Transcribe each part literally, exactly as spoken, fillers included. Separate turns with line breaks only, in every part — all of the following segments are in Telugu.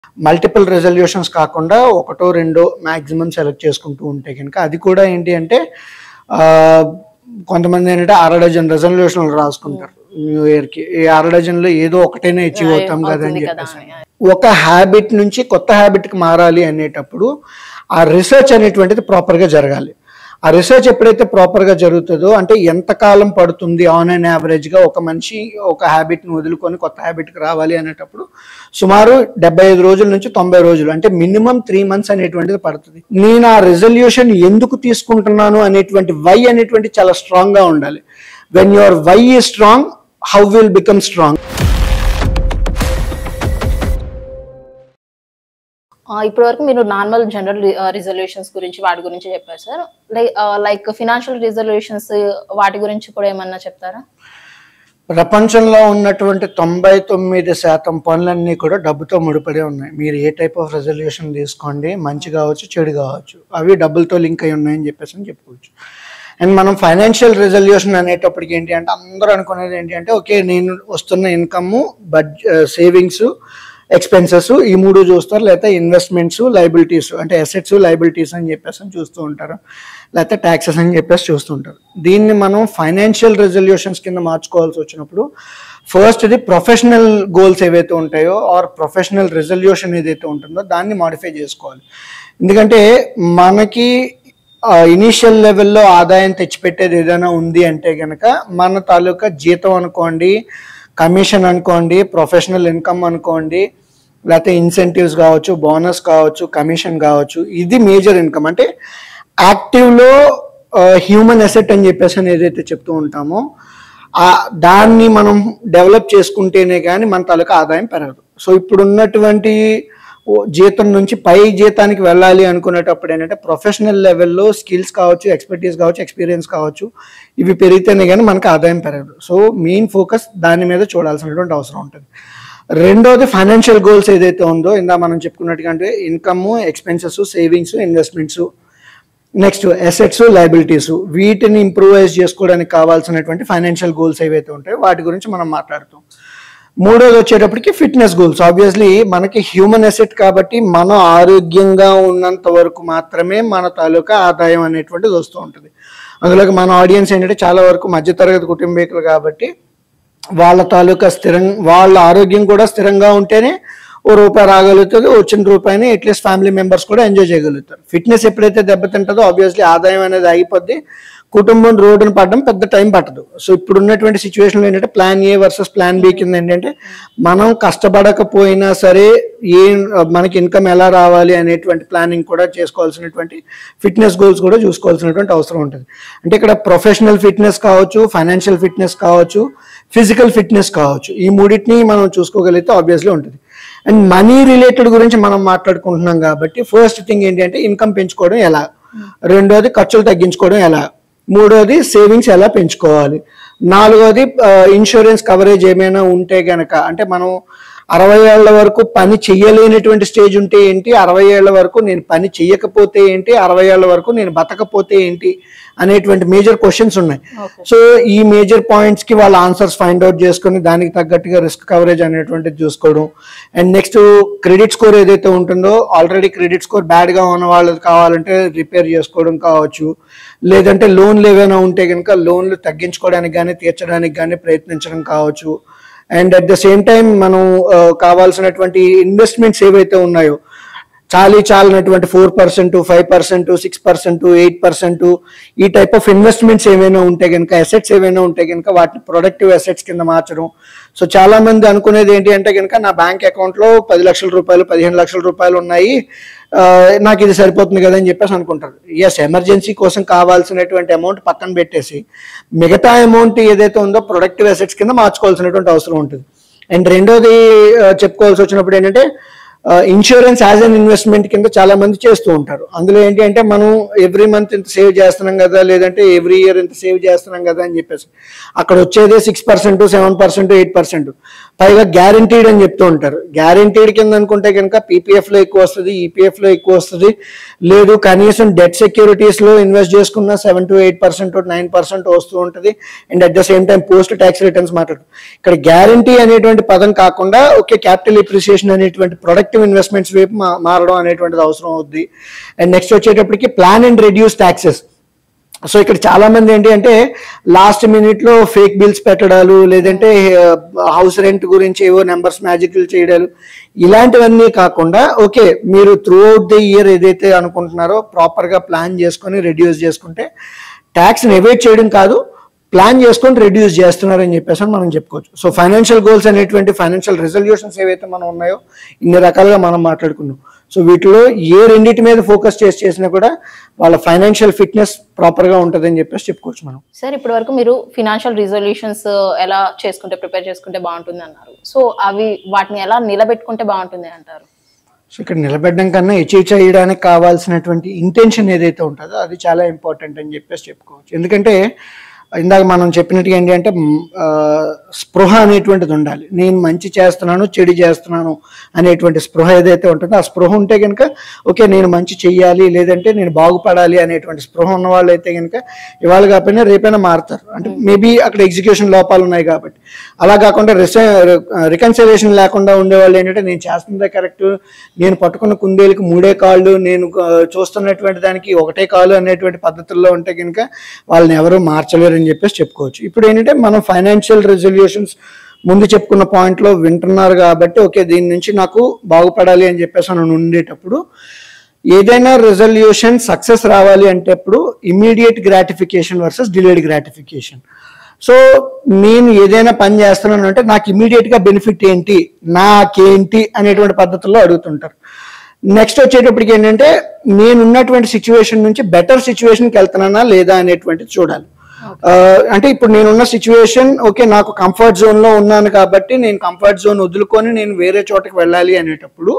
మల్టిపుల్ రెజల్యూషన్స్ కాకుండా ఒకటో రెండో మ్యాక్సిమం సెలెక్ట్ చేసుకుంటూ ఉంటే కనుక అది కూడా ఏంటి అంటే కొంతమంది ఏంటంటే అర డజన్ రెజల్యూషన్లు రాసుకుంటారు న్యూ ఇయర్కి. ఈ అర డజన్లో ఏదో ఒకటైనా అచీవ్ అవుతాం కదా అని చెప్పేసి. ఒక హ్యాబిట్ నుంచి కొత్త హ్యాబిట్కి మారాలి అనేటప్పుడు ఆ రీసెర్చ్ అనేటువంటిది ప్రాపర్గా జరగాలి. ఆ రీసెర్చ్ ఎప్పుడైతే ప్రాపర్గా జరుగుతుందో అంటే ఎంతకాలం పడుతుంది ఆన్ అండ్ యావరేజ్గా ఒక మనిషి ఒక హ్యాబిట్ని వదులుకొని కొత్త హ్యాబిట్కి రావాలి అనేటప్పుడు సుమారు డెబ్బై ఐదు రోజుల నుంచి తొంభై రోజులు అంటే మినిమం త్రీ మంత్స్ అనేటువంటిది పడుతుంది. నేను ఆ రెజల్యూషన్ ఎందుకు తీసుకుంటున్నాను అనేటువంటి వై అనేటువంటి చాలా స్ట్రాంగ్గా ఉండాలి. When your why is strong, how will become strong.
ఇప్పటి వరకు మీరు నార్మల్ జనరల్ రిజల్యూషన్స్ గురించి వాటి గురించి చెప్పారు sir. Like like financial resolutions వాటి గురించి కూడా ఏమన్నా చెప్తారా?
ప్రపంచంలో ఉన్నటువంటి తొంభై తొమ్మిది శాతం పనులన్నీ కూడా డబ్బుతో ముడిపడి ఉన్నాయి. మీరు ఏ టైప్ ఆఫ్ రెజల్యూషన్ తీసుకోండి, మంచి కావచ్చు చెడు కావచ్చు, అవి డబ్బులతో లింక్ అయి ఉన్నాయని చెప్పేసి అని చెప్పుకోవచ్చు. అండ్ మనం ఫైనాన్షియల్ రెజల్యూషన్ అనేటప్పటికి ఏంటి అంటే అందరూ అనుకునేది ఏంటి అంటే ఓకే నేను వస్తున్న ఇన్కమ్, బడ్జెట్, సేవింగ్స్, ఎక్స్పెన్సెస్ ఈ మూడు చూస్తారు, లేకపోతే ఇన్వెస్ట్మెంట్స్, లైబిలిటీస్ అంటే అసెట్స్ లైబిలిటీస్ అని చెప్పేసి అని చూస్తూ ఉంటారు, లేకపోతే ట్యాక్సెస్ అని చెప్పేసి చూస్తుంటారు. దీన్ని మనం ఫైనాన్షియల్ రెజల్యూషన్స్ కింద మార్చుకోవాల్సి వచ్చినప్పుడు ఫస్ట్ ఇది ప్రొఫెషనల్ గోల్స్ ఏవైతే ఉంటాయో ఆర్ ప్రొఫెషనల్ రెజల్యూషన్ ఏదైతే ఉంటుందో దాన్ని మాడిఫై చేసుకోవాలి. ఎందుకంటే మనకి ఇనీషియల్ లెవెల్లో ఆదాయం తెచ్చిపెట్టేది ఏదైనా ఉంది అంటే కనుక మన తాలూకా జీతం అనుకోండి, కమిషన్ అనుకోండి, ప్రొఫెషనల్ ఇన్కమ్ అనుకోండి, లేకపోతే ఇన్సెంటివ్స్ కావచ్చు, బోనస్ కావచ్చు, కమిషన్ కావచ్చు, ఇది మేజర్ ఇన్కమ్. అంటే యాక్టివ్లో హ్యూమన్ అసెట్ అని చెప్పేసి అని ఏదైతే చెప్తూ ఉంటామో దాన్ని మనం డెవలప్ చేసుకుంటేనే కానీ మన తాలూకా ఆదాయం పెరగదు. సో ఇప్పుడు ఉన్నటువంటి జీతం నుంచి పై జీతానికి వెళ్ళాలి అనుకునేటప్పుడు ఏంటంటే ప్రొఫెషనల్ లెవెల్లో స్కిల్స్ కావచ్చు, ఎక్స్పర్టీస్ కావచ్చు, ఎక్స్పీరియన్స్ కావచ్చు, ఇవి పెరిగితేనే కానీ మనకు ఆదాయం పెరగదు. సో మెయిన్ ఫోకస్ దాని మీద చూడాల్సినటువంటి అవసరం ఉంటుంది. రెండోది ఫైనాన్షియల్ గోల్స్ ఏదైతే ఉందో ఇందా మనం చెప్పుకున్నట్టుగా అంటే income, expenses, savings, investments, next assets, liabilities, వీటిని ఇంప్రూవైజ్ చేసుకోవడానికి కావాల్సినటువంటి ఫైనాన్షియల్ గోల్స్ ఏవైతే ఉంటాయో వాటి గురించి మనం మాట్లాడుతాం. మూడోది వచ్చేటప్పటికి ఫిట్నెస్ గోల్స్. ఆబ్వియస్లీ మనకి హ్యూమన్ అసెట్ కాబట్టి మనం ఆరోగ్యంగా ఉన్నంత వరకు మాత్రమే మన తాలూకా ఆదాయం అనేటువంటిది వస్తూ ఉంటుంది. అందులోకి మన ఆడియన్స్ ఏంటంటే చాలా వరకు మధ్యతరగతి కుటుంబీకులు కాబట్టి వాళ్ళ తాలూకా స్థిరం వాళ్ళ ఆరోగ్యం కూడా స్థిరంగా ఉంటేనే ఓ రూపాయి రాగలుగుతుంది, వచ్చిన రూపాయిని అట్లీస్ట్ ఫ్యామిలీ మెంబర్స్ కూడా ఎంజాయ్ చేయగలుగుతారు. ఫిట్నెస్ ఎప్పుడైతే దెబ్బతింటుందో ఆబ్వియస్లీ ఆదాయం అనేది ఆగిపోద్ది, కుటుంబం రోడ్డును పడడం పెద్ద టైం పట్టదు. సో ఇప్పుడు ఉన్నటువంటి సిచ్యువేషన్లో ఏంటంటే plan A versus plan B కింద ఏంటంటే మనం కష్టపడకపోయినా సరే ఏ మనకి ఇన్కమ్ ఎలా రావాలి అనేటువంటి ప్లానింగ్ కూడా చేసుకోవాల్సినటువంటి ఫిట్నెస్ గోల్స్ కూడా చూసుకోవాల్సినటువంటి అవసరం ఉంటుంది. అంటే ఇక్కడ ప్రొఫెషనల్ ఫిట్నెస్ కావచ్చు, ఫైనాన్షియల్ ఫిట్నెస్ కావచ్చు, ఫిజికల్ ఫిట్నెస్ కావచ్చు, ఈ మూడింటిని మనం చూసుకోగలిగితే ఆబ్వియస్లీ ఉంటుంది. అండ్ మనీ రిలేటెడ్ గురించి మనం మాట్లాడుకుంటున్నాం కాబట్టి ఫస్ట్ థింగ్ ఏంటి అంటే ఇన్కమ్ పెంచుకోవడం ఎలా, రెండోది ఖర్చులు తగ్గించుకోవడం ఎలా, మూడోది సేవింగ్స్ ఎలా పెంచుకోవాలి, నాలుగోది ఇన్సూరెన్స్ కవరేజ్ ఏమైనా ఉంటే గనక అంటే మనం అరవై ఏళ్ల వరకు పని చెయ్యలేనటువంటి స్టేజ్ ఉంటే ఏంటి, అరవై ఏళ్ల వరకు నేను పని చెయ్యకపోతే ఏంటి, అరవై ఏళ్ల వరకు నేను బతకపోతే ఏంటి అనేటువంటి మేజర్ క్వశ్చన్స్ ఉన్నాయి. సో ఈ మేజర్ పాయింట్స్ కి వాళ్ళ ఆన్సర్స్ ఫైండ్ అవుట్ చేసుకుని దానికి తగ్గట్టుగా రిస్క్ కవరేజ్ అనేటువంటిది చూసుకోవడం. అండ్ నెక్స్ట్ క్రెడిట్ స్కోర్ ఏదైతే ఉంటుందో ఆల్రెడీ క్రెడిట్ స్కోర్ బ్యాడ్ గా ఉన్న వాళ్ళది కావాలంటే రిపేర్ చేసుకోవడం కావచ్చు, లేదంటే లోన్లు ఏవైనా ఉంటే కనుక లోన్లు తగ్గించుకోవడానికి కానీ తీర్చడానికి కానీ ప్రయత్నించడం కావచ్చు. And at the same time మనం కావాల్సినటువంటి ఇన్వెస్ట్మెంట్స్ ఏవైతే ఉన్నాయో చాలీ చాలినటువంటి four percent five percent six percent eight percent ఈ టైప్ ఆఫ్ ఇన్వెస్ట్మెంట్స్ ఏమైనా ఉంటే కనుక అసెట్స్ ఏమైనా ఉంటే కనుక వాటిని ప్రొడక్టివ్ అసెట్స్ కింద మార్చడం. సో చాలా మంది అనుకునేది ఏంటి అంటే కనుక నా బ్యాంక్ అకౌంట్లో పది లక్షల రూపాయలు పదిహేను లక్షల రూపాయలు ఉన్నాయి, నాకు ఇది సరిపోతుంది కదా అని చెప్పేసి అనుకుంటారు. ఎస్, ఎమర్జెన్సీ కోసం కావాల్సినటువంటి అమౌంట్ పక్కన పెట్టేసి మిగతా అమౌంట్ ఏదైతే ఉందో ప్రొడక్టివ్ అసెట్స్ కింద మార్చుకోవాల్సినటువంటి అవసరం ఉంటుంది. అండ్ రెండోది చెప్పుకోవాల్సి వచ్చినప్పుడు ఏంటంటే ఇన్సూరెన్స్ యాజ్ అన్ ఇన్వెస్ట్మెంట్ కింద చాలా మంది చేస్తూ ఉంటారు. అందులో ఏంటి అంటే మనం ఎవ్రీ మంత్ ఇంత సేవ్ చేస్తున్నాం కదా, లేదంటే ఎవ్రీ ఇయర్ ఇంత సేవ్ చేస్తున్నాం కదా అని చెప్పేసి అక్కడ వచ్చేదే six percent seven percent eight percent పైగా గ్యారంటీడ్ అని చెప్తూ ఉంటారు. గ్యారంటీడ్ కింద అనుకుంటే కనుక పీపీఎఫ్లో ఎక్కువ వస్తుంది, ఈపీఎఫ్లో ఎక్కువ వస్తుంది, లేదు కనీసం డెట్ సెక్యూరిటీస్లో ఇన్వెస్ట్ చేసుకున్న seven to eight percent nine percent వస్తూ ఉంటుంది. And at the same time post tax returns మాట్లాడు. ఇక్కడ గ్యారంటీ అనేటువంటి పదం కాకుండా ఓకే క్యాపిటల్ ఎప్రిసియేషన్ అనేటువంటి ప్రొడక్ట్ ప్రొడక్టివ్ ఇన్వెస్ట్మెంట్స్ వైపు మా మారడం అనేటువంటిది అవసరం అవుద్ది. అండ్ నెక్స్ట్ వచ్చేటప్పటికి plan and reduce taxes. So ఇక్కడ చాలా మంది ఏంటి అంటే లాస్ట్ మినిట్ లో ఫేక్ బిల్స్ పెట్టడాలు, లేదంటే హౌస్ రెంట్ గురించి ఏవో నెంబర్స్ మ్యాజిక్లు చేయడాలు, ఇలాంటివన్నీ కాకుండా ఓకే మీరు త్రూ అవుట్ ద ఇయర్ ఏదైతే అనుకుంటున్నారో ప్రాపర్ గా ప్లాన్ చేసుకొని రెడ్యూస్ చేసుకుంటే ట్యాక్స్ ఎవేట్ చేయడం కాదు, ప్లాన్ చేసుకొని రెడ్యూస్ చేస్తున్నారని చెప్పేసి మనం చెప్పుకోవచ్చు. సో ఫైనాన్షియల్ గోల్స్ అనేటువంటి ఫైనాన్షియల్ రెజల్యూషన్స్ ఏవైతే మనం ఉన్నాయో ఇన్ని రకాలుగా మనం మాట్లాడుకున్నాం. సో వీటిలో ఏ రెండింటి మీద ఫోకస్ చేసి చేసినా కూడా వాళ్ళ ఫైనాన్షియల్ ఫిట్నెస్ ప్రాపర్ గా ఉంటుందని చెప్పేసి చెప్పుకోవచ్చు మనం.
సార్ ఇప్పటి వరకు మీరు ఫినాన్షియల్ రిజల్యూషన్స్ ఎలా చేసుకుంటే ప్రిపేర్ చేసుకుంటే బాగుంటుంది అన్నారు. సో అవి వాటిని ఎలా నిలబెట్టుకుంటే బాగుంటుంది అంటారు?
సో ఇక్కడ నిలబెట్టడం కన్నా అచీవ్ చేయడానికి కావాల్సినటువంటి ఇంటెన్షన్ ఏదైతే ఉంటుందో అది చాలా ఇంపార్టెంట్ అని చెప్పేసి చెప్పుకోవచ్చు. ఎందుకంటే ఇందాక మనం చెప్పినట్టుగా ఏంటి అంటే స్పృహ అనేటువంటిది ఉండాలి. నేను మంచి చేస్తున్నాను చెడు చేస్తున్నాను అనేటువంటి స్పృహ ఏదైతే ఉంటుందో ఆ స్పృహ ఉంటే కనుక ఓకే నేను మంచి చెయ్యాలి, లేదంటే నేను బాగుపడాలి అనేటువంటి స్పృహ ఉన్న వాళ్ళు అయితే కనుక ఇవాళ కాకపోయినా రేపైనా మారుతారు. అంటే మేబీ అక్కడ ఎగ్జిక్యూషన్ లోపాలు ఉన్నాయి కాబట్టి. అలా కాకుండా రిస రికన్సిలేషన్ లేకుండా ఉండేవాళ్ళు ఏంటంటే నేను చేస్తుందే కరెక్ట్, నేను పట్టుకున్న కుందేలుకి మూడే కాళ్ళు, నేను చూస్తున్నటువంటి దానికి ఒకటే కాలు అనేటువంటి పద్ధతుల్లో ఉంటే కనుక వాళ్ళని ఎవరు మార్చలేరు అని చెప్పేసి చెప్పుకోవచ్చు. ఇప్పుడు ఏంటంటే మనం ఫైనాన్షియల్ రెజల్యూషన్స్ ముందు చెప్పుకున్న పాయింట్లో వింటున్నారు కాబట్టి ఓకే దీని నుంచి నాకు బాగుపడాలి అని చెప్పేసి మనం ఉండేటప్పుడు ఏదైనా రెజల్యూషన్ సక్సెస్ రావాలి అంటే ఇప్పుడు immediate gratification versus delayed gratification. So నేను ఏదైనా పని చేస్తున్నాను అంటే నాకు ఇమీడియట్ గా బెనిఫిట్ ఏంటి, నాకేంటి అనేటువంటి పద్ధతుల్లో అడుగుతుంటారు. నెక్స్ట్ వచ్చేటప్పటికి ఏంటంటే నేను ఉన్నటువంటి సిచ్యువేషన్ నుంచి బెటర్ సిచ్యువేషన్కి వెళ్తున్నానా లేదా అనేటువంటిది చూడాలి. అంటే ఇప్పుడు నేనున్న సిచ్యువేషన్ ఓకే నాకు కంఫర్ట్ జోన్ లో ఉన్నాను కాబట్టి నేను కంఫర్ట్ జోన్ వదులుకొని నేను వేరే చోటకి వెళ్ళాలి అనేటప్పుడు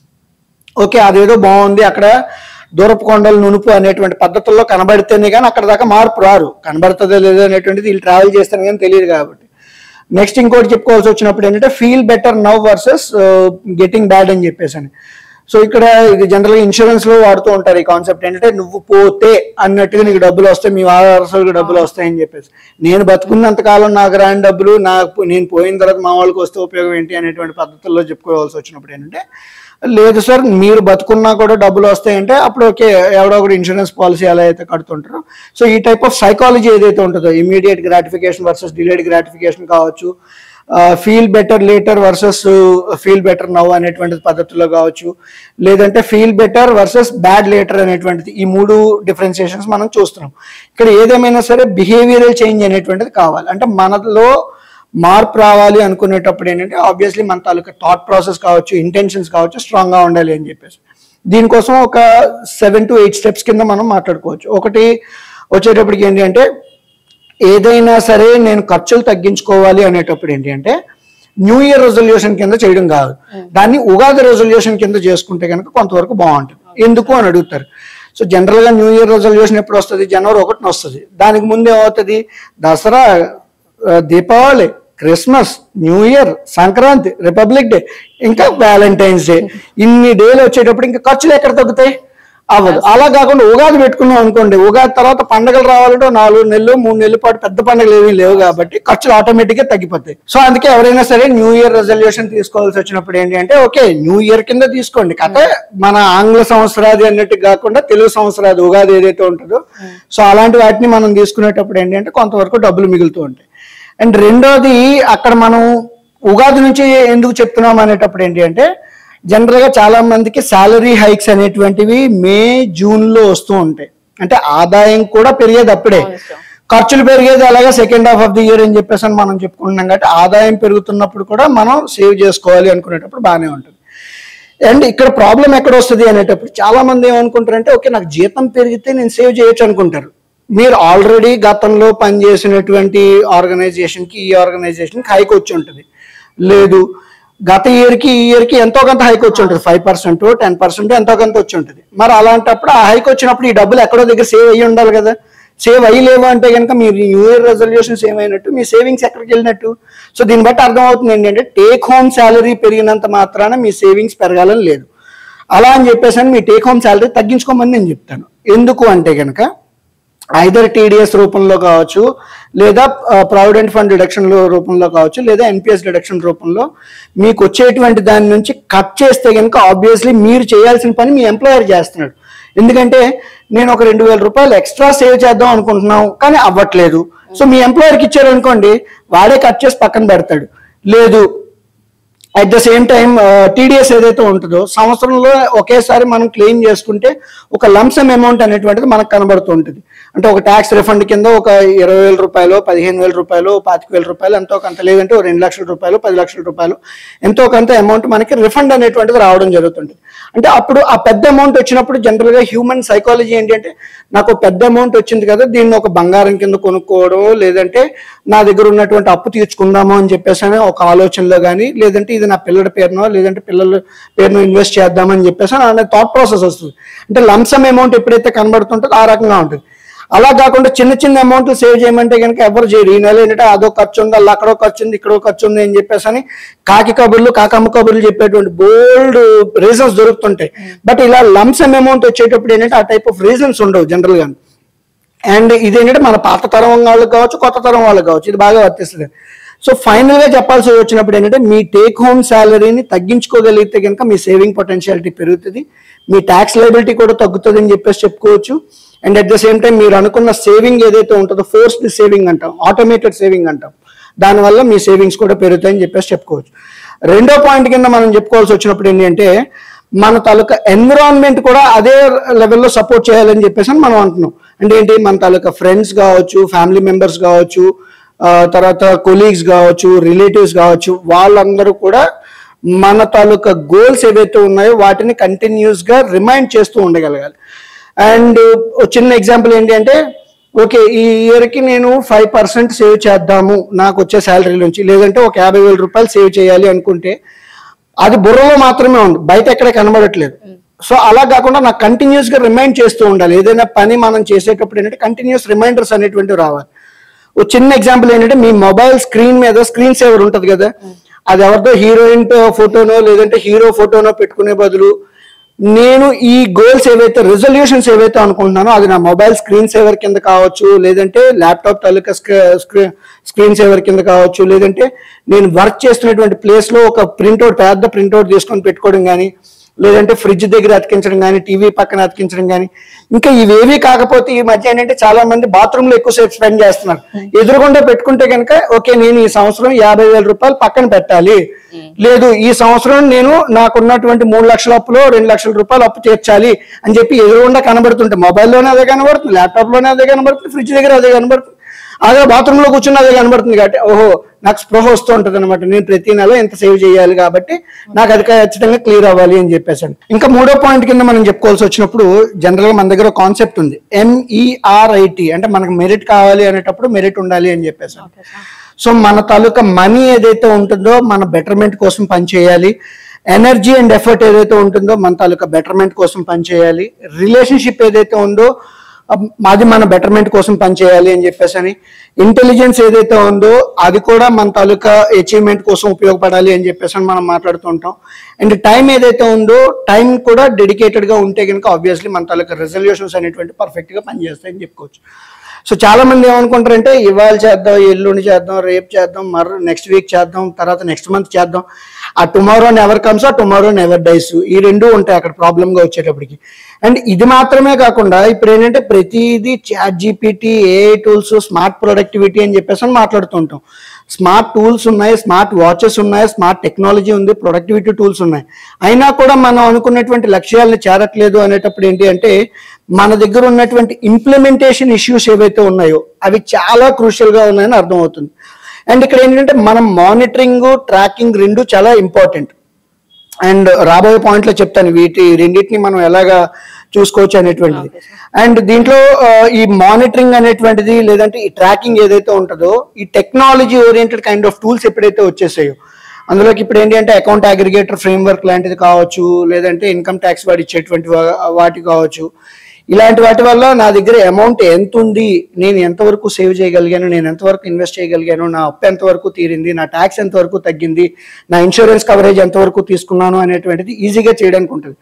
ఓకే అదేదో బాగుంది, అక్కడ దూరపు కొండలు నునుపు అనేటువంటి పద్ధతుల్లో కనబడితేనే కానీ అక్కడ దాకా మార్పు రారు, కనబడుతుందో లేదో అనేటువంటిది వీళ్ళు ట్రావెల్ చేస్తాను కానీ తెలియదు కాబట్టి. నెక్స్ట్ ఇంకోటి చెప్పుకోవాల్సి వచ్చినప్పుడు ఏంటంటే feel better now versus getting bad అని చెప్పేసి అని. సో ఇక్కడ ఇది జనరల్గా ఇన్సూరెన్స్ లో వాడుతూ ఉంటారు ఈ కాన్సెప్ట్ ఏంటంటే నువ్వు పోతే అన్నట్టుగా నీకు డబ్బులు వస్తాయి, మీ వారసులకు డబ్బులు వస్తాయని చెప్పేసి. నేను బతుకున్నంత కాలం నాకు రాని డబ్బులు నాకు నేను పోయిన తర్వాత మా వాళ్ళకి వస్తే ఉపయోగం ఏంటి అనేటువంటి పద్ధతుల్లో చెప్పుకోవాల్సి వచ్చినప్పుడు ఏంటంటే లేదు సార్ మీరు బతుకున్నా కూడా డబ్బులు వస్తాయంటే అప్పుడు ఓకే ఎవడో ఒకటి ఇన్సూరెన్స్ పాలసీ ఎలా అయితే కడుతుంటారో. సో ఈ టైప్ ఆఫ్ సైకాలజీ ఏదైతే ఉంటుందో immediate gratification versus delayed gratification కావచ్చు, feel better later versus feel better now అనేటువంటి పద్ధతిలో కావచ్చు, లేదంటే feel better versus bad later అనేటువంటిది ఈ మూడు డిఫరెన్సియేషన్స్ మనం చూస్తున్నాం. ఇక్కడ ఏదేమైనా సరే బిహేవియరల్ చేంజ్ అనేటువంటిది కావాలి. అంటే మనలో మార్పు రావాలి అనుకునేటప్పుడు ఏంటంటే ఆబ్వియస్లీ మన తాలూకా థాట్ ప్రాసెస్ కావచ్చు, ఇంటెన్షన్స్ కావచ్చు స్ట్రాంగ్గా ఉండాలి అని చెప్పేసి దీనికోసం ఒక సెవెన్ టు ఎయిట్ స్టెప్స్ కింద మనం మాట్లాడుకోవచ్చు. ఒకటి వచ్చేటప్పటికి ఏంటి అంటే ఏదైనా సరే నేను ఖర్చులు తగ్గించుకోవాలి అనేటప్పుడు ఏంటి అంటే న్యూ ఇయర్ రెజల్యూషన్ కింద చేయడం కాదు, దాన్ని ఉగాది రెజల్యూషన్ కింద చేసుకుంటే కనుక కొంతవరకు బాగుంటుంది. ఎందుకు అని అడుగుతారు. సో జనరల్గా న్యూ ఇయర్ రెజల్యూషన్ ఎప్పుడు వస్తుంది? జనవరి ఒకటిన వస్తుంది. దానికి ముందు ఏమవుతుంది? Dussehra, Deepavali, Christmas, new year, Sankranti, republic day, ఇంకా వ్యాలంటైన్స్ డే, ఇన్ని డేలు వచ్చేటప్పుడు ఇంకా ఖర్చులు ఎక్కడ తగ్గుతాయి? అవ్వదు. అలా కాకుండా ఉగాది పెట్టుకున్నాం అనుకోండి, ఉగాది తర్వాత పండుగలు రావాలంటే నాలుగు నెలలు మూడు నెలల పాటు పెద్ద పండుగలు ఏమీ లేవు కాబట్టి ఖర్చులు ఆటోమేటిక్ గా తగ్గిపోతాయి. సో అందుకే ఎవరైనా సరే న్యూ ఇయర్ రెజల్యూషన్ తీసుకోవాల్సి వచ్చినప్పుడు ఏంటి అంటే ఓకే న్యూ ఇయర్ కింద తీసుకోండి, కథ మన ఆంగ్ల సంవత్సరాది అన్నట్టు కాకుండా తెలుగు సంవత్సరాది ఉగాది ఏదైతే ఉంటుందో సో అలాంటి వాటిని మనం తీసుకునేటప్పుడు ఏంటి అంటే కొంతవరకు డబ్బులు మిగులుతూ ఉంటాయి. అండ్ రెండోది అక్కడ మనం ఉగాది నుంచి ఎందుకు చెప్తున్నాం అనేటప్పుడు ఏంటి అంటే జనరల్గా చాలా మందికి శాలరీ హైక్స్ అనేటువంటివి మే జూన్ లో వస్తూ ఉంటాయి. అంటే ఆదాయం కూడా పెరిగేది అప్పుడే, ఖర్చులు పెరిగేది అలాగే second half of the year అని చెప్పేసి అని మనం చెప్పుకుంటున్నాం. కాబట్టి ఆదాయం పెరుగుతున్నప్పుడు కూడా మనం సేవ్ చేసుకోవాలి అనుకునేటప్పుడు బాగానే ఉంటుంది. అండ్ ఇక్కడ ప్రాబ్లం ఎక్కడ వస్తుంది అనేటప్పుడు చాలా మంది ఏమనుకుంటారంటే ఓకే నాకు జీతం పెరిగితే నేను సేవ్ చేయొచ్చు అనుకుంటారు. మీరు ఆల్రెడీ గతంలో పనిచేసినటువంటి ఆర్గనైజేషన్కి ఈ ఆర్గనైజేషన్కి హైక్ వచ్చి ఉంటుంది. లేదు గత ఇయర్కి ఈ ఇయర్కి ఎంతో కొంత హైక్ వచ్చి ఉంటుంది, ఫైవ్ పర్సెంట్ టెన్ పర్సెంట్ ఎంతో కొంత వచ్చి ఉంటుంది. మరి అలాంటప్పుడు ఆ హైక్ వచ్చినప్పుడు ఈ డబ్బులు ఎక్కడో దగ్గర సేవ్ అయ్యి ఉండాలి కదా. సేవ్ అయ్యలేవు అంటే కనుక మీరు న్యూ ఇయర్ రెజల్యూషన్ సేవ్ అయినట్టు, మీ సేవింగ్స్ ఎక్కడికి వెళ్ళినట్టు. సో దీన్ని బట్టి అర్థమవుతుంది ఏంటంటే టేక్ హోమ్ శాలరీ పెరిగినంత మాత్రాన మీ సేవింగ్స్ పెరగాలని లేదు. అలా అని చెప్పేసి మీ టేక్ హోమ్ శాలరీ తగ్గించుకోమని నేను చెప్తాను. ఎందుకు అంటే కనుక ఐదర్ టీడీఎస్ రూపంలో కావచ్చు, లేదా ప్రావిడెంట్ ఫండ్ డిడక్షన్ రూపంలో కావచ్చు, లేదా ఎన్పిఎస్ డిడక్షన్ రూపంలో మీకు వచ్చేటువంటి దాని నుంచి కట్ చేస్తే కనుక ఆబ్వియస్లీ మీరు చేయాల్సిన పని మీ ఎంప్లాయర్ చేస్తున్నాడు. ఎందుకంటే నేను ఒక రెండు వేల రూపాయలు ఎక్స్ట్రా సేవ్ చేద్దాం అనుకుంటున్నాం కానీ అవ్వట్లేదు, సో మీ ఎంప్లాయర్కి ఇచ్చారనుకోండి వాడే కట్ చేసి పక్కన పెడతాడు. లేదు at the same time TDS ఏదైతే ఉంటుందో సంవత్సరంలో ఒకేసారి మనం క్లెయిమ్ చేసుకుంటే ఒక లంసమ్ అమౌంట్ అనేటువంటిది మనకు కనబడుతూ ఉంటుంది. అంటే ఒక ట్యాక్స్ రిఫండ్ కింద ఒక ఇరవై వేల రూపాయలు, పదిహేను వేల రూపాయలు, పాతిక వేల రూపాయలు ఎంతో కొంత, లేదంటే రెండు లక్షల రూపాయలు, పది లక్షల రూపాయలు ఎంతో కొంత అమౌంట్ మనకి రిఫండ్ అనేటువంటిది రావడం జరుగుతుంది. అంటే అప్పుడు ఆ పెద్ద అమౌంట్ వచ్చినప్పుడు జనరల్గా హ్యూమన్ సైకాలజీ ఏంటి అంటే నాకు పెద్ద అమౌంట్ వచ్చింది కదా దీన్ని ఒక బంగారం కింద కొనుక్కోవడం, లేదంటే నా దగ్గర ఉన్నటువంటి అప్పు తీర్చుకుందాము అని చెప్పేసి అని ఒక ఆలోచనలో కానీ, లేదంటే ఇది నా పిల్లల పేరునో లేదంటే పిల్లల పేరునో ఇన్వెస్ట్ చేద్దామని చెప్పేసి అనే థాట్ ప్రాసెస్ వస్తుంది. అంటే లంసమ్ అమౌంట్ ఎప్పుడైతే కనబడుతుంటుందో ఆ రకంగా ఉంటుంది. అలా కాకుండా చిన్న చిన్న అమౌంట్లు సేవ్ చేయమంటే కనుక ఎవరు చేయరు. ఈ నెల ఏంటంటే అదో ఖర్చు ఉంది, అలా అక్కడో ఖర్చు ఉంది, ఇక్కడో ఖర్చు ఉంది అని చెప్పేసి అని కాకి కబుర్లు కాకమ్మ కబుర్లు చెప్పేటువంటి బోల్డ్ రీజన్స్ దొరుకుతుంటాయి. బట్ ఇలా లంసమ్ అమౌంట్ వచ్చేటప్పుడు ఏంటంటే ఆ టైప్ ఆఫ్ రీజన్స్ ఉండవు జనరల్ గా. అండ్ ఇదేంటంటే మన పాత తరం వాళ్ళకి కావచ్చు, కొత్త తరం వాళ్ళకి కావచ్చు, ఇది బాగా వర్తిస్తుంది. సో ఫైనల్ గా చెప్పాల్సి వచ్చినప్పుడు ఏంటంటే మీ టేక్ హోమ్ శాలరీని తగ్గించుకోగలిగితే కనుక మీ సేవింగ్ పొటెన్షియాలిటీ పెరుగుతుంది, మీ ట్యాక్స్ లయబిలిటీ కూడా తగ్గుతుంది అని చెప్పేసి చెప్పుకోవచ్చు. And at the same time మీరు అనుకున్న సేవింగ్ ఏదైతే ఉంటుందో ఫోర్స్డ్ సేవింగ్ అంటాం, ఆటోమేటెడ్ సేవింగ్ అంటాం, దానివల్ల మీ సేవింగ్స్ కూడా పెరుగుతాయని చెప్పేసి చెప్పుకోవచ్చు. రెండో పాయింట్ కింద మనం చెప్పుకోవాల్సి వచ్చినప్పుడు ఏంటంటే మన తాలూకా ఎన్విరాన్మెంట్ కూడా అదే లెవెల్లో సపోర్ట్ చేయాలని చెప్పేసి మనం అంటున్నాం. అంటే ఏంటి, మన తాలూకా ఫ్రెండ్స్ కావచ్చు, ఫ్యామిలీ మెంబర్స్ కావచ్చు, తర్వాత కొలీగ్స్ కావచ్చు, రిలేటివ్స్ కావచ్చు, వాళ్ళందరూ కూడా మన తాలూకా గోల్స్ ఏవైతే ఉన్నాయో వాటిని కంటిన్యూస్ గా రిమైండ్ చేస్తూ ఉండగలగాలి. అండ్ చిన్న ఎగ్జాంపుల్ ఏంటి అంటే ఓకే ఈ ఇయర్కి నేను ఫైవ్ పర్సెంట్ సేవ్ చేద్దాము నాకు వచ్చే శాలరీ నుంచి, లేదంటే ఒక యాభై వేల రూపాయలు సేవ్ చేయాలి అనుకుంటే అది బుర్రలో మాత్రమే ఉంది, బయట ఎక్కడ కనబడట్లేదు. సో అలా కాకుండా నాకు కంటిన్యూస్ గా రిమైండ్ చేస్తూ ఉండాలి. ఏదైనా పని మనం చేసేటప్పుడు ఏంటంటే కంటిన్యూస్ రిమైండర్స్ అనేటువంటివి రావాలి. ఒక చిన్న ఎగ్జాంపుల్ ఏంటంటే మీ మొబైల్ స్క్రీన్ మీద స్క్రీన్ సేవర్ ఉంటుంది కదా, అది ఎవరితో హీరోయిన్ ఫోటోనో లేదంటే హీరో ఫోటోనో పెట్టుకునే బదులు నేను ఈ గోల్స్ ఏవైతే రిజల్యూషన్స్ ఏవైతే అనుకుంటున్నానో అది నా మొబైల్ స్క్రీన్ సేవర్ కింద కావచ్చు, లేదంటే ల్యాప్టాప్ తాలూకా స్క్రీన్ సేవర్ కింద కావచ్చు, లేదంటే నేను వర్క్ చేస్తున్నటువంటి ప్లేస్ లో ఒక ప్రింట్అవుట్ పెద్ద ప్రింట్అవుట్ తీసుకొని పెట్టుకోవడం కానీ, లేదంటే ఫ్రిడ్జ్ దగ్గర అతికించడం కానీ, టీవీ పక్కన అతికించడం కానీ, ఇంకా ఇవేవి కాకపోతే ఈ మధ్య ఏంటంటే చాలా మంది బాత్రూమ్ లో ఎక్కువసేపు స్పెండ్ చేస్తున్నారు. ఎదురుగుండా పెట్టుకుంటే కనుక ఓకే నేను ఈ సంవత్సరం యాభై వేల రూపాయలు పక్కన పెట్టాలి, లేదు ఈ సంవత్సరం నేను నాకున్నటువంటి మూడు లక్షల అప్పులో రెండు లక్షల రూపాయలు అప్పు తీర్చాలి అని చెప్పి ఎదురుగుండా కనబడుతుంటే మొబైల్లోనే అదే కనబడుతుంది, ల్యాప్టాప్ లోనే అదే కనబడుతుంది, ఫ్రిడ్జ్ దగ్గర అదే కనబడుతుంది, అదే బాత్రూమ్ లో కూర్చున్న అదే కనబడుతుంది. కాబట్టి ఓహో నాకు స్పృహ వస్తూ ఉంటుంది అనమాట, నేను ప్రతి నెల ఎంత సేవ్ చేయాలి కాబట్టి నాకు అది ఖచ్చితంగా క్లియర్ అవ్వాలి అని చెప్పేసాను. ఇంకా మూడో పాయింట్ కింద మనం చెప్పుకోవాల్సి వచ్చినప్పుడు జనరల్ గా మన దగ్గర కాన్సెప్ట్ ఉంది ఎంఈఆర్ఐటి, అంటే మనకు మెరిట్ కావాలి అనేటప్పుడు మెరిట్ ఉండాలి అని చెప్పేసాను. సో మన తాలూకా మనీ ఏదైతే ఉంటుందో మన బెటర్మెంట్ కోసం పనిచేయాలి, ఎనర్జీ అండ్ ఎఫర్ట్ ఏదైతే ఉంటుందో మన తాలూకా బెటర్మెంట్ కోసం పనిచేయాలి, రిలేషన్షిప్ ఏదైతే ఉందో అది మన బెటర్మెంట్ కోసం పనిచేయాలి అని చెప్పేసి అని, ఇంటెలిజెన్స్ ఏదైతే ఉందో అది కూడా మన తాలూకా అచీవ్మెంట్ కోసం ఉపయోగపడాలి అని చెప్పేసి అని మనం మాట్లాడుతూ ఉంటాం. అండ్ టైం ఏదైతే ఉందో టైం కూడా డెడికేటెడ్ గా ఉంటే కనుక ఆబ్వియస్లీ మన తాలూకా రెజల్యూషన్స్ అనేటువంటి పర్ఫెక్ట్ గా పనిచేస్తాయని చెప్పుకోవచ్చు. సో చాలా మంది ఏమనుకుంటారంటే ఇవాళ చేద్దాం, ఎల్లుండి చేద్దాం, రేపు చేద్దాం, మరో నెక్స్ట్ వీక్ చేద్దాం, తర్వాత నెక్స్ట్ మంత్ చేద్దాం, ఆ టుమారో నెవర్ కమ్స్, ఆ టుమారో నెవర్ డైస్, ఈ రెండు ఉంటాయి అక్కడ ప్రాబ్లంగా వచ్చేటప్పటికి. అండ్ ఇది మాత్రమే కాకుండా ఇప్పుడు ఏంటంటే ప్రతిదీ chat GPT, AI tools, smart productivity అని చెప్పేసి అని మాట్లాడుతుంటాం. స్మార్ట్ టూల్స్ ఉన్నాయి, స్మార్ట్ వాచెస్ ఉన్నాయి, స్మార్ట్ టెక్నాలజీ ఉంది, ప్రొడక్టివిటీ టూల్స్ ఉన్నాయి, అయినా కూడా మనం అనుకున్నటువంటి లక్ష్యాలను చేరట్లేదు అనేటప్పుడు ఏంటి అంటే మన దగ్గర ఉన్నటువంటి ఇంప్లిమెంటేషన్ ఇష్యూస్ ఏవైతే ఉన్నాయో అవి చాలా క్రూషియల్ గా ఉన్నాయని అర్థమవుతుంది. అండ్ ఇక్కడ ఏంటంటే మనం మానిటరింగ్, ట్రాకింగ్ రెండు చాలా ఇంపార్టెంట్. అండ్ రాబోయే పాయింట్ లో చెప్తాను వీటి రెండింటిని మనం ఎలాగా చూసుకోవచ్చు అనేటువంటిది. అండ్ దీంట్లో ఈ మానిటరింగ్ అనేటువంటిది లేదంటే ఈ ట్రాకింగ్ ఏదైతే ఉంటుందో ఈ technology oriented kind of tools ఎప్పుడైతే వచ్చేసాయో అందులోకి ఇప్పుడు ఏంటి అంటే అకౌంట్ అగ్రిగేటర్ ఫ్రేమ్వర్క్ లాంటిది కావచ్చు, లేదంటే ఇన్కమ్ ట్యాక్స్ వాడు ఇచ్చేటువంటి వాటి కావచ్చు, ఇలాంటి వాటి వల్ల నా దగ్గర అమౌంట్ ఎంత ఉంది, నేను ఎంతవరకు సేవ్ చేయగలిగాను, నేను ఎంతవరకు ఇన్వెస్ట్ చేయగలిగాను, నా అప్పు ఎంతవరకు తీరింది, నా ట్యాక్స్ ఎంతవరకు తగ్గింది, నా ఇన్సూరెన్స్ కవరేజ్ ఎంతవరకు తీసుకున్నాను అనేటువంటిది ఈజీగా చేయడానికి ఉంటుంది.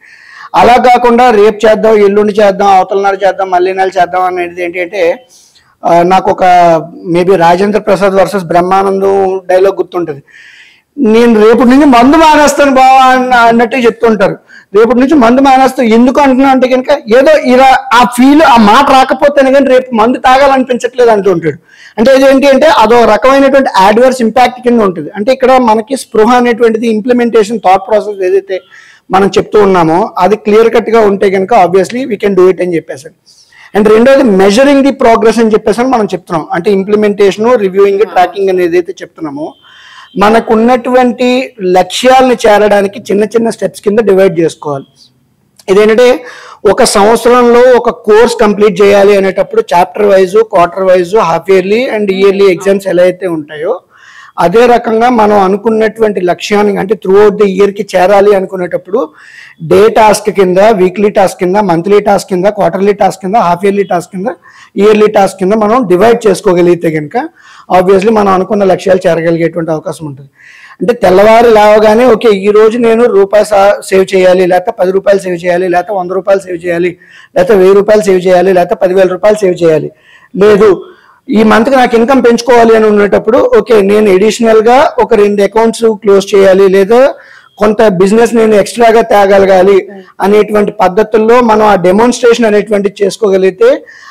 అలా కాకుండా రేపు చేద్దాం, ఎల్లుండి చేద్దాం, అవతల నాడు చేద్దాం, మళ్ళీ నెల చేద్దాం అనేది ఏంటంటే నాకు ఒక maybe Rajendra Prasad versus Brahmanandam dialogue గుర్తుంటుంది. నేను రేపటి నుంచి మందు మానేస్తాను బావా అన్న అన్నట్టు చెప్తుంటారు. రేపటి నుంచి మందు మానేస్తాను ఎందుకు అంటున్నా అంటే కనుక ఏదో ఇలా ఆ ఫీల్ ఆ మాట రాకపోతేనే కానీ రేపు మందు తాగాలనిపించట్లేదు అంటూ ఉంటాడు. అంటే ఇదేంటి అంటే అదో రకమైనటువంటి అడ్వర్స్ ఇంపాక్ట్ కింద ఉంటుంది. అంటే ఇక్కడ మనకి స్పృహ అనేటువంటిది ఇంప్లిమెంటేషన్ థాట్ ప్రాసెస్ ఏదైతే మనం చెప్తూ ఉన్నామో అది క్లియర్ కట్ గా ఉంటే కనుక obviously we can do it అని చెప్పేసి. అండ్ రెండోది మెజరింగ్ ది ప్రోగ్రెస్ అని చెప్పేసి మనం చెప్తున్నాం. అంటే ఇంప్లిమెంటేషన్, రివ్యూయింగ్, ట్రాకింగ్ అనేది ఏదైతే చెప్తున్నామో మనకున్నటువంటి లక్ష్యాలను చేరడానికి చిన్న చిన్న స్టెప్స్ కింద డివైడ్ చేసుకోవాలి. ఇదేంటంటే ఒక సంవత్సరంలో ఒక కోర్స్ కంప్లీట్ చేయాలి అనేటప్పుడు chapter wise, quarter wise, half yearly and yearly exams ఎలా అయితే ఉంటాయో అదే రకంగా మనం అనుకున్నటువంటి లక్ష్యాన్ని అంటే త్రూ అవుట్ ది ఇయర్కి చేరాలి అనుకునేటప్పుడు డే టాస్క్ కింద, వీక్లీ టాస్క్ కింద, మంత్లీ టాస్క్ కింద, క్వార్టర్లీ టాస్క్ కింద, హాఫ్ ఇయర్లీ టాస్క్ కింద, ఇయర్లీ టాస్క్ కింద మనం డివైడ్ చేసుకోగలిగితే కనుక ఆబ్వియస్లీ మనం అనుకున్న లక్ష్యాలు చేరగలిగేటువంటి అవకాశం ఉంటుంది. అంటే తెల్లవారు లేవగానే ఓకే ఈ రోజు నేను రూపాయి సేవ్ చేయాలి, లేకపోతే పది రూపాయలు సేవ్ చేయాలి, లేకపోతే వంద రూపాయలు సేవ్ చేయాలి, లేకపోతే వెయ్యి రూపాయలు సేవ్ చేయాలి, లేకపోతే పదివేల రూపాయలు సేవ్ చేయాలి, లేదు ఈ మంత్కి నాకు ఇన్కమ్ పెంచుకోవాలి అని ఉండేటప్పుడు ఓకే నేను ఎడిషనల్ గా ఒక రెండు అకౌంట్స్ క్లోజ్ చేయాలి, లేదా కొంత బిజినెస్ నేను ఎక్స్ట్రాగా తేగలగాలి అనేటువంటి పద్ధతుల్లో మనం ఆ డెమోన్స్ట్రేషన్ అనేటువంటిది చేసుకోగలిగితే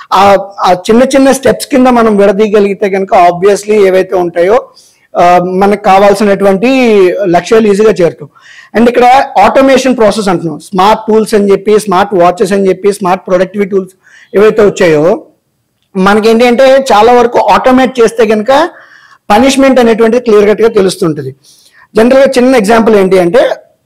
ఆ చిన్న చిన్న స్టెప్స్ కింద మనం విడదీయగలిగితే కనుక ఆబ్వియస్లీ ఏవైతే ఉంటాయో మనకు కావాల్సినటువంటి లక్ష్యాలు ఈజీగా చేరుతాం. అండ్ ఇక్కడ ఆటోమేషన్ ప్రాసెస్ అంటున్నాం. స్మార్ట్ టూల్స్ అని చెప్పి, స్మార్ట్ వాచెస్ అని చెప్పి, స్మార్ట్ ప్రొడక్టివిటీ టూల్స్ ఏవైతే వచ్చాయో మనకేంటి అంటే చాలా వరకు ఆటోమేట్ చేస్తే కనుక పనిష్మెంట్ అనేటువంటిది క్లియర్ కట్ గా తెలుస్తుంటుంది. జనరల్గా చిన్న ఎగ్జాంపుల్ ఏంటి అంటే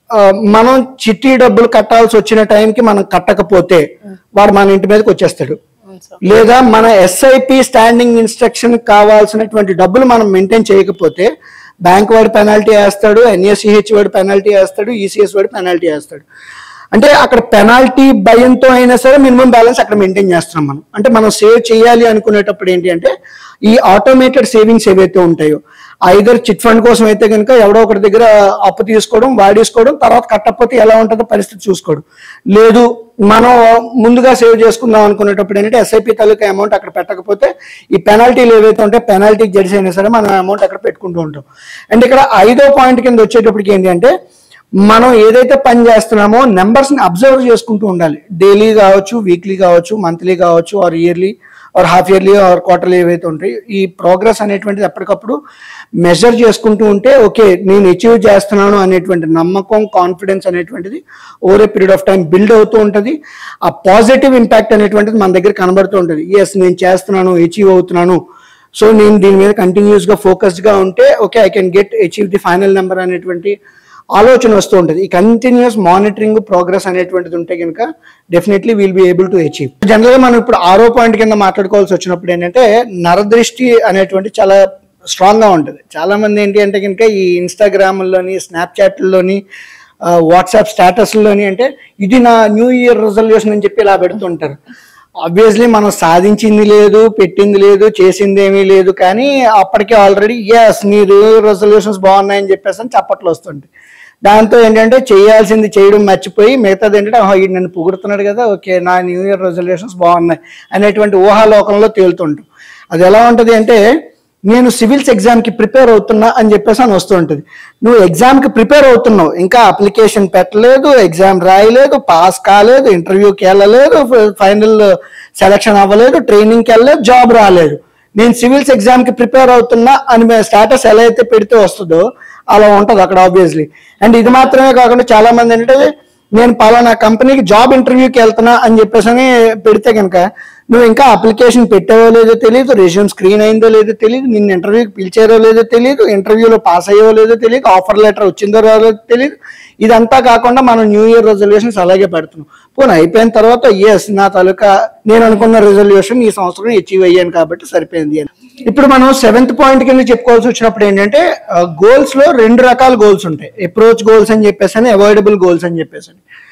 మనం చిట్టి డబ్బులు కట్టాల్సి వచ్చిన టైంకి మనం కట్టకపోతే వాడు మన ఇంటి మీదకి వచ్చేస్తాడు, లేదా మన ఎస్ఐపి స్టాండింగ్ ఇన్స్ట్రక్షన్ కావాల్సినటువంటి డబ్బులు మనం మెయింటైన్ చేయకపోతే బ్యాంక్ వాడు పెనాల్టీ వేస్తాడు, ఎన్ఎస్సిహెచ్ వాడు పెనాల్టీ వేస్తాడు, ఈసీఎస్ వాడు పెనాల్టీ వేస్తాడు. అంటే అక్కడ పెనాల్టీ భయంతో అయినా సరే మినిమం బ్యాలెన్స్ అక్కడ మెయింటైన్ చేస్తున్నాం మనం. అంటే మనం సేవ్ చేయాలి అనుకునేటప్పుడు ఏంటి అంటే ఈ ఆటోమేటెడ్ సేవింగ్స్ ఏవైతే ఉంటాయో ఐదర్ చిట్ ఫండ్ కోసం అయితే కనుక ఎవడో ఒకటి దగ్గర అప్పు తీసుకోవడం, వాడేసుకోవడం, తర్వాత కట్టకపోతే ఎలా ఉంటుందో పరిస్థితి చూసుకోవడం, లేదు మనం ముందుగా సేవ్ చేసుకుందాం అనుకునేటప్పుడు ఏంటంటే ఎస్ఐపి తాలూకా అమౌంట్ అక్కడ పెట్టకపోతే ఈ పెనాల్టీలు ఏవైతే ఉంటాయో పెనాల్టీకి జడ్జి అయినా సరే మనం అమౌంట్ అక్కడ పెట్టుకుంటూ ఉంటాం. అండ్ ఇక్కడ ఐదో పాయింట్ కింద వచ్చేటప్పటికి ఏంటి అంటే మనం ఏదైతే పని చేస్తున్నామో నెంబర్స్ ని అబ్జర్వ్ చేసుకుంటూ ఉండాలి. డైలీ కావచ్చు, వీక్లీ కావచ్చు, మంత్లీ కావచ్చు, or yearly or half yearly or quarterly ఏవైతే ఉంటాయి ఈ ప్రోగ్రెస్ అనేటువంటిది ఎప్పటికప్పుడు మెజర్ చేసుకుంటూ ఉంటే ఓకే నేను అచీవ్ చేస్తున్నాను అనేటువంటి నమ్మకం, కాన్ఫిడెన్స్ అనేటువంటిది over a period of time build అవుతూ ఉంటుంది. ఆ పాజిటివ్ ఇంపాక్ట్ అనేటువంటిది మన దగ్గర కనబడుతూ ఉంటుంది. ఎస్ నేను చేస్తున్నాను, అచీవ్ అవుతున్నాను, సో నేను దీని మీద కంటిన్యూస్ గా ఫోకస్డ్ గా ఉంటే okay I can get achieve the final number అనేటువంటి ఆలోచన వస్తూ ఉంటుంది. ఈ కంటిన్యూస్ మానిటరింగ్ ప్రోగ్రెస్ అనేటువంటిది ఉంటే కనుక definitely will be able to achieve. జనరల్గా మనం ఇప్పుడు ఆరో పాయింట్ కింద మాట్లాడుకోవాల్సి వచ్చినప్పుడు ఏంటంటే నరదృష్టి అనేటువంటి చాలా స్ట్రాంగ్ గా ఉంటుంది. చాలా మంది ఏంటి అంటే కనుక ఈ ఇన్స్టాగ్రామ్లోని, స్నాప్చాట్లోని, వాట్సాప్ స్టేటస్లోని అంటే ఇది నా న్యూ ఇయర్ రిజల్యూషన్ అని చెప్పి ఇలా పెడుతుంటారు. ఆబ్వియస్లీ మనం సాధించింది లేదు, పెట్టింది లేదు, చేసింది ఏమీ లేదు, కానీ అప్పటికే ఆల్రెడీ ఎస్ నీ న్యూ ఇయర్ రెజల్యూషన్స్ బాగున్నాయని చెప్పేసి అని చప్పట్లు వస్తుంటాయి. దాంతో ఏంటంటే చేయాల్సింది చేయడం మర్చిపోయి మిగతాది ఏంటంటే ఇది నన్ను పొగుడుతున్నాడు కదా, ఓకే నా న్యూ ఇయర్ రెజల్యూషన్స్ బాగున్నాయి అనేటువంటి ఊహాలోకంలో తేలుతుంటాం. అది ఎలా ఉంటుంది అంటే నేను సివిల్స్ ఎగ్జామ్కి ప్రిపేర్ అవుతున్నా అని చెప్పేసి అని వస్తూ ఉంటుంది. నువ్వు ఎగ్జామ్కి ప్రిపేర్ అవుతున్నావు, ఇంకా అప్లికేషన్ పెట్టలేదు, ఎగ్జామ్ రాయలేదు, పాస్ కాలేదు, ఇంటర్వ్యూకి వెళ్ళలేదు, ఫైనల్ సెలక్షన్ అవ్వలేదు, ట్రైనింగ్కి వెళ్ళలేదు, జాబ్ రాలేదు, నేను సివిల్స్ ఎగ్జామ్కి ప్రిపేర్ అవుతున్నా అని స్టేటస్ ఎలా అయితే పెడితే వస్తుందో అలా ఉంటుంది అక్కడ ఆబ్వియస్లీ. అండ్ ఇది మాత్రమే కాకుండా చాలా మంది ఏంటంటే నేను పలానా కంపెనీకి జాబ్ ఇంటర్వ్యూకి వెళ్తున్నా అని చెప్పేసి అని పెడితే కనుక నువ్వు ఇంకా అప్లికేషన్ పెట్టావో లేదో తెలియదు, రెజ్యూమ్ స్క్రీన్ అయిందో లేదో తెలియదు, నిన్ను ఇంటర్వ్యూకి పిలిచారో లేదో తెలియదు, ఇంటర్వ్యూలో పాస్ అయ్యో లేదో తెలియదు, ఆఫర్ లెటర్ వచ్చిందో లేదో తెలియదు. ఇదంతా కాకుండా మనం న్యూ ఇయర్ రెజల్యూషన్స్ అలాగే పెడుతున్నాం. పోనీ అయిపోయిన తర్వాత ఎస్ నా తాలూకా నేను అనుకున్న రెజల్యూషన్ ఈ సంవత్సరం అచీవ్ అయ్యాను కాబట్టి సరిపోయింది అని. ఇప్పుడు మనం సెవెంత్ పాయింట్ కింద చెప్పుకోవాల్సి వచ్చినప్పుడు ఏంటంటే గోల్స్ లో రెండు రకాల గోల్స్ ఉంటాయి. అప్రోచ్ గోల్స్ అని చెప్పేసి అని, అవాయిడబుల్ గోల్స్ అని చెప్పేసి.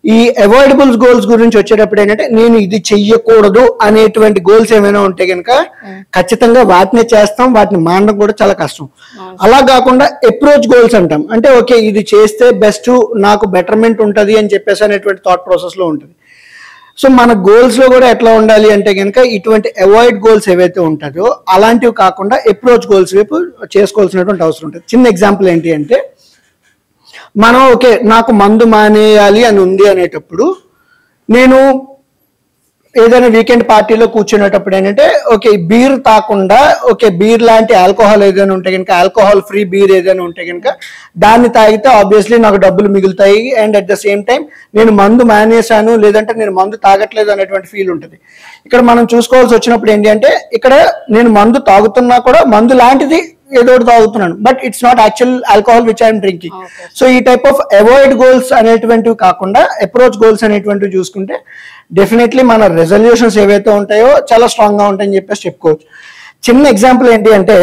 ఈ అవాయిడబుల్ గోల్స్ గురించి వచ్చేటప్పుడు ఏంటంటే నేను ఇది చెయ్యకూడదు అనేటువంటి గోల్స్ ఏమైనా ఉంటే కనుక ఖచ్చితంగా వాటిని చేస్తాం, వాటిని మానడం కూడా చాలా కష్టం. అలా కాకుండా అప్రోచ్ గోల్స్ అంటాం, అంటే ఓకే ఇది చేస్తే బెస్ట్, నాకు బెటర్మెంట్ ఉంటుంది అని చెప్పేసి అనేటువంటి థాట్ ప్రాసెస్ లో ఉంటుంది. సో మన గోల్స్ లో కూడా ఎట్లా ఉండాలి అంటే కనుక ఇటువంటి అవాయిడ్ గోల్స్ ఏవైతే ఉంటాయో అలాంటివి కాకుండా అప్రోచ్ గోల్స్ వైపు చేసుకోవాల్సినటువంటి అవసరం ఉంటుంది. చిన్న ఎగ్జాంపుల్ ఏంటి అంటే, మనం ఓకే నాకు మందు మానేయాలి అని ఉంది అనేటప్పుడు నేను ఏదైనా వీకెండ్ పార్టీలో కూర్చునేటప్పుడు ఏంటంటే ఓకే బీర్ తాకుండా ఓకే బీర్ లాంటి ఆల్కహాల్ ఏదైనా ఉంటే కనుక ఆల్కహాల్ ఫ్రీ బీర్ ఏదైనా ఉంటే కనుక దాన్ని తాగితే ఆబ్వియస్లీ నాకు డబ్బులు మిగులుతాయి and at the same time నేను మందు మానేశాను లేదంటే నేను మందు తాగట్లేదు అనేటువంటి ఫీల్ ఉంటుంది. ఇక్కడ మనం చూసుకోవాల్సి వచ్చినప్పుడు ఏంటి అంటే ఇక్కడ నేను మందు తాగుతున్నా కూడా మందు లాంటిది ఏదో ఒకటి తాగుతున్నాను, but it's not actual alcohol which I'm drinking. So ఈ టైప్ ఆఫ్ అవాయిడ్ గోల్స్ అనేటువంటివి కాకుండా అప్రోచ్ గోల్స్ అనేటువంటివి చూసుకుంటే డెఫినెట్లీ మన రెజల్యూషన్స్ ఏవైతే ఉంటాయో చాలా స్ట్రాంగ్ గా ఉంటాయని చెప్పేసి చెప్పుకోవచ్చు. చిన్న ఎగ్జాంపుల్ ఏంటి అంటే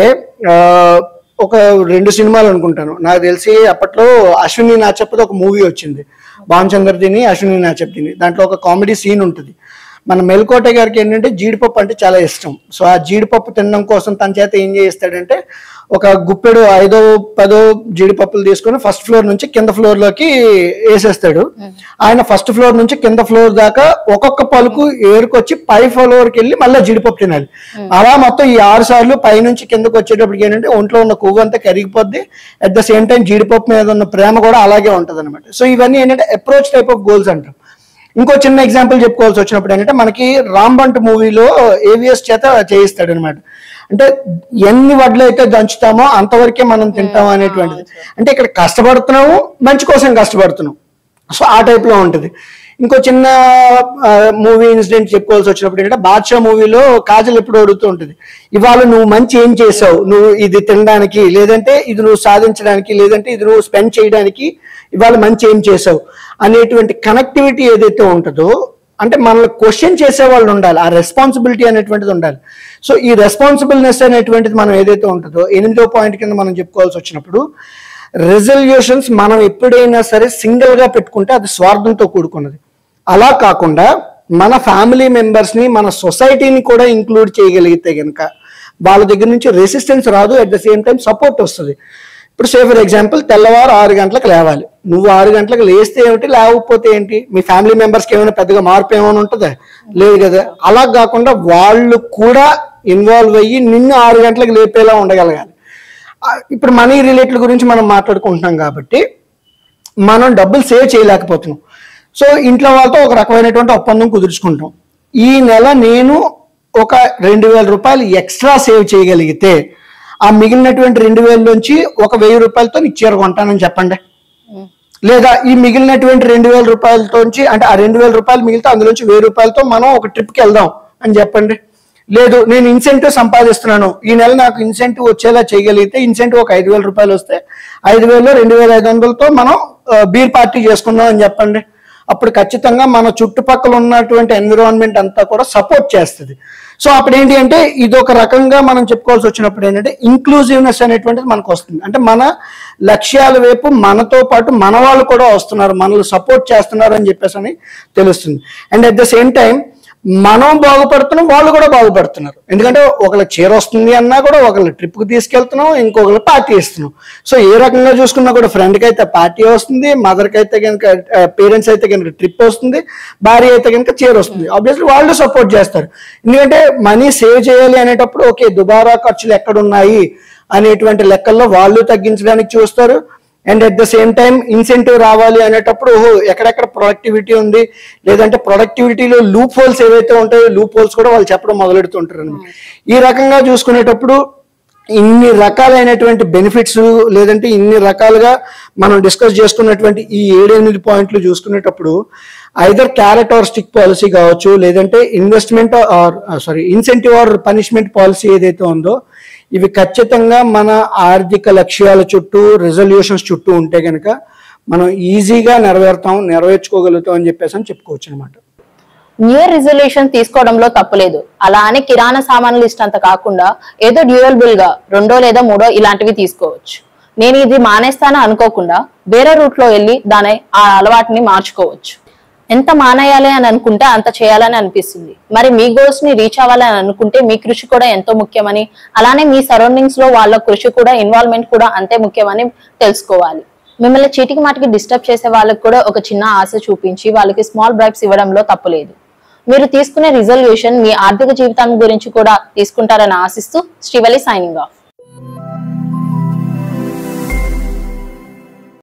ఒక రెండు సినిమాలు అనుకుంటాను, నాకు తెలిసి అప్పట్లో అశ్విని నాచప్ది ఒక మూవీ వచ్చింది, భానుచంద్రదిని అశ్విని నాచప్దిని. దాంట్లో ఒక కామెడీ సీన్ ఉంటుంది. మన మెల్కోట గారికి ఏంటంటే జీడిపప్పు అంటే చాలా ఇష్టం. సో ఆ జీడిపప్పు తినడం కోసం తన చేత ఏం చేస్తాడంటే ఒక గుప్పెడు ఐదో పదో జీడిపప్పులు తీసుకొని ఫస్ట్ ఫ్లోర్ నుంచి కింద ఫ్లోర్ లోకి వేసేస్తాడు. ఆయన ఫస్ట్ ఫ్లోర్ నుంచి కింద ఫ్లోర్ దాకా ఒక్కొక్క పలుకు ఏరుకొచ్చి పై ఫ్లోర్కి వెళ్ళి మళ్ళీ జీడిపప్పు తినాలి. అలా మొత్తం ఈ ఆరు సార్లు పై నుంచి కిందకు వచ్చేటప్పటికి ఏంటంటే ఒంట్లో ఉన్న కొవ్వు అంతా కరిగిపోద్ది, అట్ ద సేమ్ టైం జీడిపప్పు మీద ఉన్న ప్రేమ కూడా అలాగే ఉంటది అనమాట. సో ఇవన్నీ ఏంటంటే అప్రోచ్ టైప్ ఆఫ్ గోల్స్ అంటాం. ఇంకో చిన్న ఎగ్జాంపుల్ చెప్పుకోవాల్సి వచ్చినప్పుడు ఏంటంటే మనకి రాంబంట్ మూవీలో ఏవిఎస్ చేత చేయిస్తాడు అనమాట. అంటే ఎన్ని వడ్లు అయితే దంచుతామో అంతవరకే మనం తింటాము అనేటువంటిది. అంటే ఇక్కడ కష్టపడుతున్నాము, మంచి కోసం కష్టపడుతున్నాం. సో ఆ టైప్ లో ఉంటుంది. ఇంకో చిన్న మూవీ ఇన్సిడెంట్ చెప్పుకోవాల్సి వచ్చినప్పుడు ఏంటంటే బాద్షా మూవీలో కాజల్ ఎప్పుడు అడుగుతూ ఉంటుంది, ఇవాళ నువ్వు మంచి ఏం చేసావు, నువ్వు ఇది తినడానికి లేదంటే ఇది నువ్వు సాధించడానికి లేదంటే ఇది నువ్వు స్పెండ్ చేయడానికి ఇవాళ మంచి ఏం చేసావు అనేటువంటి కనెక్టివిటీ ఏదైతే ఉంటుందో, అంటే మనల్ని క్వశ్చన్ చేసే వాళ్ళు ఉండాలి, ఆ రెస్పాన్సిబిలిటీ అనేటువంటిది ఉండాలి. సో ఈ రెస్పాన్సిబుల్నెస్ అనేటువంటిది మనం ఏదైతే ఉంటుందో ఎనిమిదో పాయింట్ కింద మనం చెప్పుకోవాల్సి వచ్చినప్పుడు రెజల్యూషన్స్ మనం ఎప్పుడైనా సరే సింగిల్ గా పెట్టుకుంటే అది స్వార్థంతో కూడుకున్నది. అలా కాకుండా మన ఫ్యామిలీ మెంబర్స్ ని మన సొసైటీని కూడా ఇంక్లూడ్ చేయగలిగితే కనుక వాళ్ళ దగ్గర నుంచి రెసిస్టెన్స్ రాదు, at the same time support వస్తుంది. ఇప్పుడు సే ఫర్ ఎగ్జాంపుల్ తెల్లవారు ఆరు గంటలకు లేవాలి, నువ్వు ఆరు గంటలకు లేస్తే ఏమిటి లేకపోతే ఏంటి, మీ ఫ్యామిలీ మెంబర్స్కి ఏమైనా పెద్దగా మార్పు ఏమైనా ఉంటుందా, లేదు కదా. అలా కాకుండా వాళ్ళు కూడా ఇన్వాల్వ్ అయ్యి నిన్ను ఆరు గంటలకు లేపేలా ఉండగలగాలి. ఇప్పుడు మనీ రిలేటెడ్ గురించి మనం మాట్లాడుకుంటున్నాం కాబట్టి మనం డబ్బులు సేవ్ చేయలేకపోతున్నాం. సో ఇంట్లో వాళ్ళతో ఒక రకమైనటువంటి ఒప్పందం కుదుర్చుకుంటాం, ఈ నెల నేను ఒక రెండు వేల రూపాయలు ఎక్స్ట్రా సేవ్ చేయగలిగితే ఆ మిగిలినటువంటి రెండు వేల నుంచి ఒక వెయ్యి రూపాయలతో నీకు చీర కొంటానని చెప్పండి. లేదా ఈ మిగిలినటువంటి రెండు వేల రూపాయలతోంచి అంటే ఆ రెండు వేల రూపాయలు మిగిలితే అందులోంచి వెయ్యి రూపాయలతో మనం ఒక ట్రిప్కి వెళ్దాం అని చెప్పండి. లేదు నేను ఇన్సెంటివ్ సంపాదిస్తున్నాను, ఈ నెల నాకు ఇన్సెంటివ్ వచ్చేలా చేయగలిగితే ఇన్సెంటివ్ ఒక ఐదు వేల రూపాయలు వస్తే ఐదు వేలు రెండు వేల ఐదు వందలతో మనం బీర్ పార్టీ చేసుకుందాం అని చెప్పండి. అప్పుడు ఖచ్చితంగా మన చుట్టుపక్కల ఉన్నటువంటి ఎన్విరాన్మెంట్ అంతా కూడా సపోర్ట్ చేస్తుంది. సో అప్పుడు ఏంటి అంటే ఇది ఒక రకంగా మనం చెప్పుకోవాల్సి వచ్చినప్పుడు ఏంటంటే ఇంక్లూజివ్నెస్ అనేటువంటిది మనకు వస్తుంది. అంటే మన లక్ష్యాల వైపు మనతో పాటు మన వాళ్ళు కూడా వస్తున్నారు, మనల్ని సపోర్ట్ చేస్తున్నారు అని చెప్పేసి అని తెలుస్తుంది. And at the same time మనం బాగుపడుతున్నాం, వాళ్ళు కూడా బాగుపడుతున్నారు. ఎందుకంటే ఒకళ్ళ చీర వస్తుంది అన్నా కూడా ఒకళ్ళ ట్రిప్కి తీసుకెళ్తున్నాం, ఇంకొకళ్ళు పార్టీ ఇస్తున్నాం. సో ఏ రకంగా చూసుకున్నా కూడా ఫ్రెండ్కి అయితే పార్టీ వస్తుంది, మదర్కి అయితే కనుక పేరెంట్స్ అయితే కనుక ట్రిప్ వస్తుంది, భార్య అయితే కనుక చీర వస్తుంది. ఆబ్వియస్లీ వాళ్ళు సపోర్ట్ చేస్తారు. ఎందుకంటే మనీ సేవ్ చేయాలి అనేటప్పుడు ఓకే దుబారా ఖర్చులు ఎక్కడున్నాయి అనేటువంటి లెక్కల్లో వాళ్ళు తగ్గించడానికి చూస్తారు. And at the same time incentive రావాలి అనేటప్పుడు ఓహో ఎక్కడెక్కడ ప్రొడక్టివిటీ ఉంది లేదంటే ప్రొడక్టివిటీలో లూప్ హోల్స్ ఏవైతే ఉంటాయో లూప్ హోల్స్ కూడా వాళ్ళు చెప్పడం మొదలెడుతుంటారు అనమాట. ఈ రకంగా చూసుకునేటప్పుడు ఇన్ని రకాలైనటువంటి బెనిఫిట్స్ లేదంటే ఇన్ని రకాలుగా మనం డిస్కస్ చేసుకున్నటువంటి ఈ ఏడెనిమిది పాయింట్లు చూసుకునేటప్పుడు either carrot or stick policy కావచ్చు, లేదంటే investment or sorry incentive or punishment policy ఏదైతే ఉందో ఇవి ఖచ్చితంగా మన ఆర్థిక లక్ష్యాల చుట్టూ రెజల్యూషన్స్ చుట్టూ ఉంటే కనుక మనం ఈజీగా నెరవేరుతాం నెరవేర్చుకోగలుగుతాం అని చెప్పేసి అని చెప్పుకోవచ్చు అనమాట.
న్యూ ఇయర్ రిజల్యూషన్ తీసుకోవడంలో తప్పులేదు, అలా అని కిరాణా సామాన్లు లిస్ట్ అంత కాకుండా ఏదో డ్యూయబుల్ గా రెండో లేదా మూడో ఇలాంటివి తీసుకోవచ్చు. నేను ఇది మానేస్తాను అనుకోకుండా వేరే రూట్ లో వెళ్ళి దాని ఆ అలవాటుని మార్చుకోవచ్చు. ఎంత మానేయాలి అని అనుకుంటే అంత చేయాలని అనిపిస్తుంది. మరి మీ గోల్స్ ని రీచ్ అవ్వాలని అనుకుంటే మీ కృషి కూడా ఎంతో ముఖ్యమని, అలానే మీ సరౌండింగ్స్ లో వాళ్ళ కృషి కూడా, ఇన్వాల్వ్మెంట్ కూడా అంతే ముఖ్యమని తెలుసుకోవాలి. మిమ్మల్ని చీటికి మాటికి డిస్టర్బ్ చేసే వాళ్ళకి కూడా ఒక చిన్న ఆశ చూపించి వాళ్ళకి స్మాల్ బ్రైబ్స్ ఇవ్వడంలో తప్పులేదు. మీరు తీసుకునే రిజల్యూషన్ మీ ఆర్థిక జీవితం గురించి కూడా తీసుకుంటారని ఆశిస్తూ శ్రీవల్లి సైనింగ్ ఆఫ్.